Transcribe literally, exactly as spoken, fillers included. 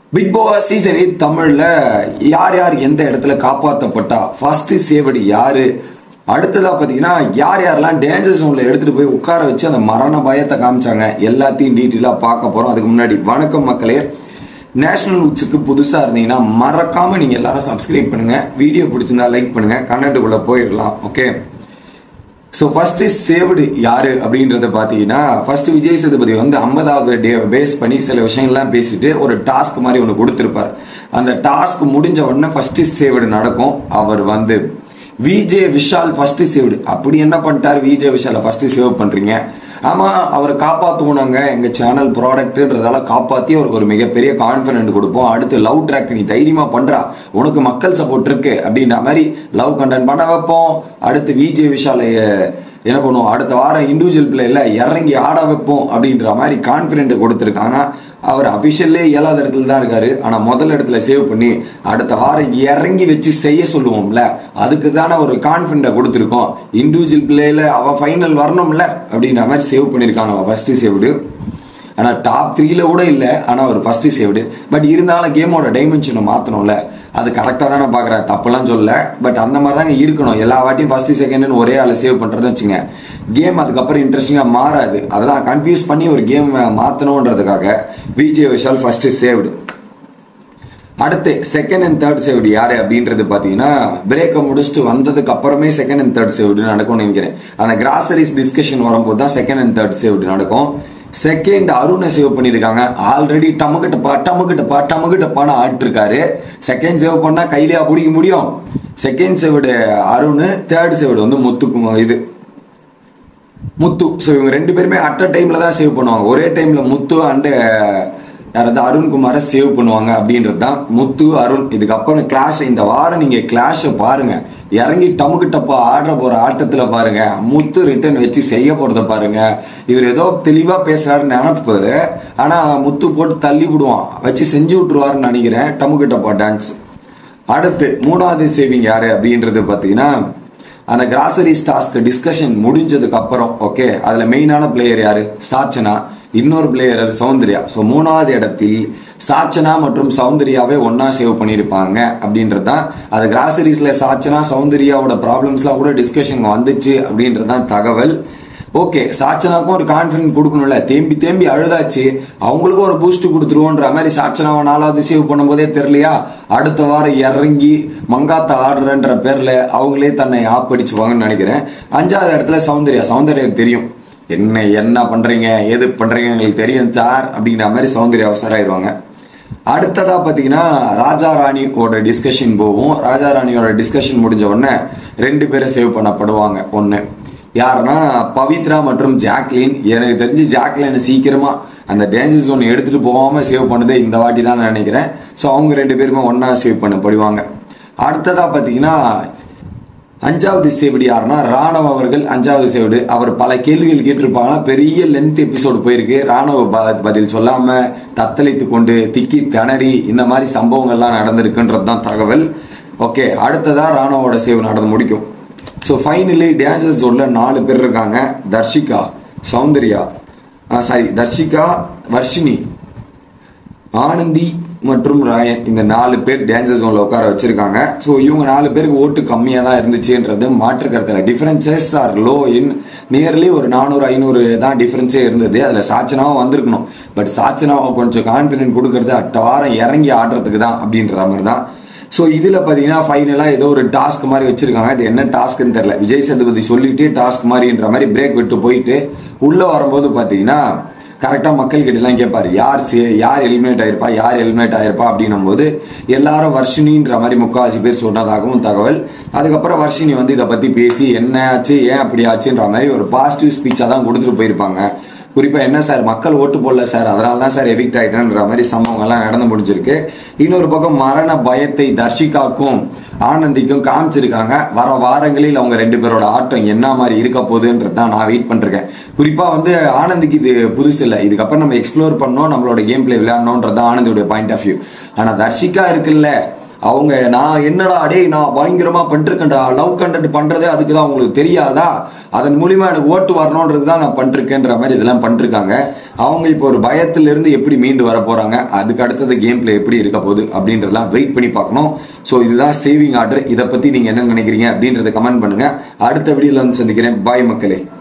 Big Boss season eight தமிழ்ல யார் யார் எந்த இடத்துல காப்பாற்றப்பட்டா, ஃபர்ஸ்ட் சேவடி யாரு, அடுத்ததா பாத்தீங்கன்னா யார் யாரெல்லாம் டேஞ்சர் ஜோன்ல எடுத்துட்டு போய் உட்கார வச்சு அந்த மரண பயத்தை காமிச்சாங்க, எல்லாத்தையும் டீட்டெயிலா பார்க்க போறோம். அதுக்கு முன்னாடி வணக்கம் மக்களே, நேஷனல் உட்ஸுக்கு புதுசா இருந்தீங்கன்னா மறக்காம நீங்க எல்லாரும் சப்ஸ்கிரைப் பண்ணுங்க, வீடியோ பிடிச்சிருந்தா லைக் பண்ணுங்க, கண்டென்ட்டுக்குள்ள போயிடலாம். ஓகே, ஸோ ஃபர்ஸ்ட் சேவ்டு யாரு அப்படின்றத பாத்தீங்கன்னா, ஃபர்ஸ்ட் விஜய் சேதுபதி வந்து ஐம்பதாவது டே பேஸ் பண்ணி சில விஷயங்கள்லாம் பேசிட்டு ஒரு டாஸ்க் மாதிரி ஒன்று கொடுத்திருப்பார். அந்த டாஸ்க் முடிஞ்ச உடனே ஃபர்ஸ்ட் சேவ்டு நடக்கும். அவர் வந்து விஜே விஷால் ஃபர்ஸ்ட் சேவ்டு. அப்படி என்ன பண்ணிட்டாரு விஜே விஷால ஃபர்ஸ்ட் சேவ் பண்றீங்க? ஆமா, அவரை காப்பாத்துவோனாங்க, எங்க சேனல் ப்ராடக்ட்ன்றதால காப்பாத்தி அவருக்கு ஒரு மிகப்பெரிய கான்பிடன்ட் கொடுப்போம். அடுத்து லவ் ட்ராக் நீ தைரியமா பண்றா, உனக்கு மக்கள் சப்போர்ட் இருக்கு அப்படின்ற மாதிரி லவ் கண்டென்ட் பண்ண வைப்போம். அடுத்து விஜே விஷால என்ன பண்ணுவோம், அடுத்த வாரம் இண்டிவிஜுவல் பிளேல இறங்கி ஆட வைப்போம் அப்படின்ற மாதிரி கான்பிடன்ட் கொடுத்திருக்காங்க. அவர் அபிஷியல்லே ஏழாவது இடத்துல தான் இருக்காரு. ஆனா முதல் இடத்துல சேவ் பண்ணி அடுத்த வாரம் இறங்கி வச்சு செய்ய சொல்லுவோம்ல, அதுக்கு தானே ஒரு கான்பிடன்ட் கொடுத்திருக்கோம். இண்டிவிஜுவல் பிளேல அவ ஃபைனல் வரணும்ல அப்படின்ற மாதிரி சேவ் பண்ணிருக்காங்க ஃபர்ஸ்ட் சேவ்டு. ஆனா டாப் த்ரீல கூட இல்ல, ஆனா ஒரு ஃபர்ஸ்ட் சேவ்டு. பட் இருந்தாலும் கேமோட டைமென்ஷனை மாத்தணும்ல, அது கரெக்டா தானே பாக்குறேன், தப்புலாம் சொல்ல. பட் அந்த மாதிரி தாங்க இருக்கணும். எல்லா வாட்டியும் ஃபர்ஸ்ட் செகண்ட் ஒரே ஆளு சேவ் பண்றது வச்சுங்க, கேம் அதுக்கப்புறம் இன்ட்ரெஸ்டிங்கா மாறாது. அதெல்லாம் கன்ஃபியூஸ் பண்ணி ஒரு கேம் மாத்தணும்ன்றதுக்காக விஜய் விஷால் ஃபர்ஸ்ட் சேவ்டு. அடுத்து செகண்ட் அண்ட் தேர்ட் சேவ்டு யாரு அப்படின்றது பாத்தீங்கன்னா, பிரேக்கை முடிச்சுட்டு வந்ததுக்கு அப்புறமே செகண்ட் அண்ட் தேர்ட் சேவ்டு நடக்கும்னு நினைக்கிறேன். அந்த கிராசரிஸ் டிஸ்கஷன் வரும்போது தான் செகண்ட் அண்ட் தேர்ட் சேவ்டு நடக்கும். செகண்ட் அருணை சேவ் பண்ணிருக்காங்க. ஆல்ரெடி டமுக்கிட்டப்பா டமுக்கிட்டப்பா டமுக்கிட்டப்பான்னு ஆட்டு இருக்காரு. செகண்ட் சேவ் பண்ணா கையிலேயா பிடிக்க முடியும்? Second saved Arun, third saved வந்து முத்துக்கு இது முத்து. ஸோ இவங்க ரெண்டு பேருமே அட் அ டைம்ல தான் சேவ் பண்ணுவாங்க. ஒரே டைம்ல முத்து அண்ட் யாராவது அருண்குமாரை சேவ் பண்ணுவாங்க அப்படின்றது தான் முத்து அருண். இதுக்கப்புறம் கிளாஷ், இந்த வாரம் நீங்க கிளாஷ பாருங்க, இறங்கி டமுக்கு டப்பா ஆடுற போற ஆட்டத்துல பாருங்க, முத்து ரிட்டர்ன் வச்சு செய்ய போறத பாருங்க. இவர் ஏதோ தெளிவா பேசுறாரு நினைப்பு, ஆனா முத்து போட்டு தள்ளி விடுவான், வச்சு செஞ்சு விட்டுருவாருன்னு நினைக்கிறேன் டமுக்கு டப்பா டான்ஸ். அடுத்து மூணாவது சேவிங் யாரு அப்படின்றது பாத்தீங்கன்னா, அந்த கிராசரிஸ் டாஸ்க் டிஸ்கஷன் முடிஞ்சதுக்கு அப்புறம் ஓகே, அதுல மெயினான பிளேயர் யாரு? சாச்சனா, இன்னொரு பிளேயர் சௌந்தர்யா. சோ மூணாவது இடத்தில் சாச்சனா மற்றும் சௌந்தர்யாவே ஒன்னா சேவ் பண்ணிருப்பாங்க அப்படின்றதுதான். அது கிராசரிஸ்ல சாச்சனா சௌந்தர்யாவோட ப்ராப்ளம்ஸ் எல்லாம் கூட டிஸ்கஷன் வந்துச்சு அப்படின்றதுதான் தகவல். ஓகே, சாச்சனாக்கும் ஒரு கான்பிடன்ட் கொடுக்கணும்ல, தேம்பி தேம்பி அழுதாச்சு, அவங்களுக்கும் ஒரு பூஸ்ட் கொடுத்துருவோன்ற மாதிரி சாச்சனாவை நாலாவது சேவ் பண்ணும் போதே தெரியலையா, அடுத்த வாரம் இறங்கி மங்காத்த ஆடுறன்ற பேர்ல அவங்களே தன்னை ஆப்படிச்சுவாங்கன்னு நினைக்கிறேன். அஞ்சாவது இடத்துல சௌந்தர்யா. சௌந்தர்யாவுக்கு தெரியும் என்ன என்ன பண்றீங்க எது பண்றீங்க எங்களுக்கு தெரியும் சார் அப்படிங்கிற மாதிரி சௌந்தர்யா அவசராயிருவாங்க. அடுத்ததா பாத்தீங்கன்னா ராஜா ராணியோட டிஸ்கஷன் போகும். ராஜா ராணியோட டிஸ்கஷன் முடிஞ்ச உடனே ரெண்டு பேரும் சேவ் பண்ணப்படுவாங்க. ஒன்னு யாருன்னா பவித்ரா மற்றும் ஜாக்லின். எனக்கு தெரிஞ்சு ஜாக்லின் சீக்கிரமா அந்த டேஞ்சர் ஜோன் எடுத்துட்டு போகாம சேவ் பண்ணதே இந்த வாட்டி தான் நினைக்கிறேன். ஸோ அவங்க ரெண்டு பேருமே ஒன்னா சேவ் பண்ணப்படுவாங்க. அடுத்ததா பாத்தீங்கன்னா அஞ்சாவது சேவடி யாருன்னா ராணவ் அவர்கள். அஞ்சாவது சேவடு அவர் பல கேள்விகள் கேட்டிருப்பாங்க, பெரிய லென்த் எபிசோடு போயிருக்கு. ராணுவ பதில் சொல்லாம தத்தளித்து கொண்டு திக்கி திணறி இந்த மாதிரி சம்பவங்கள்லாம் நடந்திருக்குன்றது தான் தகவல். ஓகே, அடுத்ததா ராணுவோட சேவ் நடந்து முடிக்கும். ஸோ ஃபைனலி டேஞ்சர் ஜோன்ல நாலு பேர் இருக்காங்க. தர்ஷிகா, சௌந்தர்யா, சாரி தர்ஷிகா, வர்ஷினி, ஆனந்தி மற்றும் ராயன். இந்த நாலு பேர் டேஞ்சர் ஜோன்ல உட்கார வச்சிருக்காங்க. ஸோ இவங்க நாலு பேருக்கு ஓட்டு கம்மியா தான் இருந்துச்சுன்றது மாற்று கருத்துல. Differences are low in nearly ஒரு நானூறு ஐநூறு தான் டிஃபரன்ஸே இருந்தது. அதுல சாச்சனாவும் வந்திருக்கணும். பட் சாச்சனாவை கொஞ்சம் கான்பிடன்ட் கொடுக்கறது அடுத்த வாரம் இறங்கி ஆடுறதுக்கு தான் அப்படின்ற மாதிரி தான். ஸோ இதுல பாத்தீங்கன்னா ஃபைனலா ஏதோ ஒரு டாஸ்க் மாதிரி வச்சிருக்காங்க. இது என்ன டாஸ்க்னு தெரியல. விஜய் சேதுபதி சொல்லிட்டு டாஸ்க் மாதிரின்ற மாதிரி பிரேக் விட்டு போயிட்டு உள்ள வரும்போது பாத்தீங்கன்னா கரெக்டா மக்கள் கிட்ட எல்லாம் கேட்பாரு, யார் யார் எலிமினேட் ஆயிருப்பா யார் எலிமினேட் ஆயிருப்பா அப்படின்னும் போது எல்லாரும் வர்ஷினின்ற மாதிரி முக்காவாசி பேர் சொன்னதாகவும் தகவல். அதுக்கப்புறம் வர்ஷினி வந்து இதை பத்தி பேசி என்ன ஆச்சு ஏன் அப்படி ஆச்சுன்ற மாதிரி ஒரு பாசிட்டிவ் ஸ்பீச்சா தான் கொடுத்துட்டு போயிருப்பாங்க. குறிப்பா என்ன சார் மக்கள் ஓட்டு போடல சார், அதனால தான் சார் எவிக்ட் ஆயிட்டேன்ற மாதிரி சம்பவங்கள் எல்லாம் நடந்து முடிஞ்சிருக்கு. இன்னொரு பக்கம் மரண பயத்தை தர்ஷிகாக்கும் ஆனந்திக்கும் காமிச்சிருக்காங்க. வர வாரங்களில் அவங்க ரெண்டு பேரோட ஆட்டம் என்ன மாதிரி இருக்க போகுதுன்றதான் நான் வெயிட் பண்ணிருக்கேன். குறிப்பா வந்து ஆனந்திக்கு இது புதுசு இல்லை, இதுக்கப்புறம் நம்ம எக்ஸ்ப்ளோர் பண்ணோம், நம்மளோட கேம் பிளே விளையாடணும்ன்றதான் ஆனந்தியோட பாயிண்ட் ஆஃப் வியூ. ஆனா தர்ஷிகா இருக்குல்ல, அவங்க நான் என்னடா அடே நான் பயங்கரமா பண்ணிருக்கேன்டா, லவ் கண்டென்ட் பண்றதே அதுக்குதான், உங்களுக்கு தெரியாதா, அதன் மூலியமா எனக்கு ஓட்டு வரணும்ன்றதுதான் நான் பண்ணிருக்கேன்ற மாதிரி இதெல்லாம் பண்ணிருக்காங்க. அவங்க இப்போ ஒரு பயத்துல இருந்து எப்படி மீண்டு வர போறாங்க, அதுக்கு அடுத்தது கேம் பிளே எப்படி இருக்க போகுது அப்படின்றதெல்லாம் வெயிட் பண்ணி பார்க்கணும். சோ இதுதான் சேவிங் ஆர்டர். இதை பத்தி நீங்க என்ன நினைக்கிறீங்க அப்படின்றத கமெண்ட் பண்ணுங்க. அடுத்த வீடியோல வந்து சந்திக்கிறேன். பாய் மக்களே.